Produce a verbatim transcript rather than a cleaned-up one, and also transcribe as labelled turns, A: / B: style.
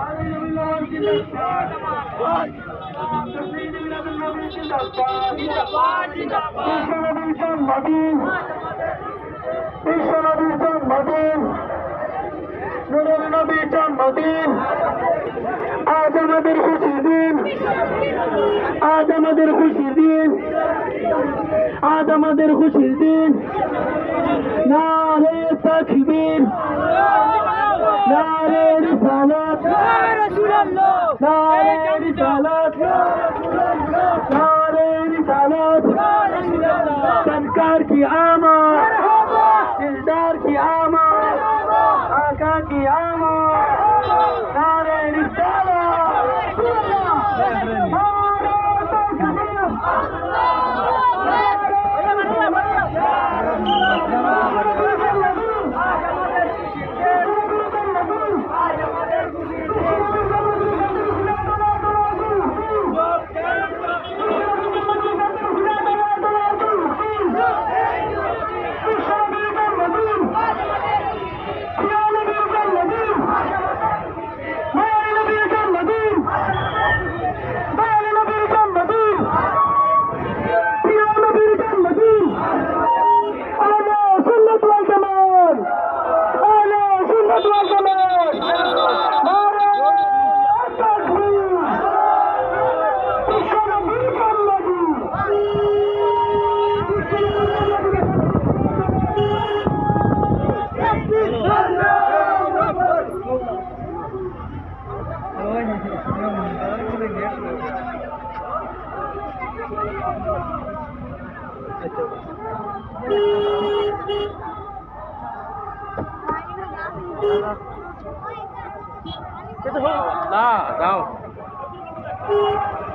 A: বিশ্বনবীর জন্মদিন, বিশ্বনবীর জন্মদিন, নুরুল নবীর জন্মদিন। আজ আমাদের খুশির দিন, আজ আমাদের খুশির দিন, আজ আমাদের খুশির দিন। নারে তাকবীর, নারে রিসালাত, নারে রিসালাত, नारे रिसालत, सरकार की आमद, दिलदार की आमद, आका की आमद, नारे रिसालत,
B: Đó, đâu?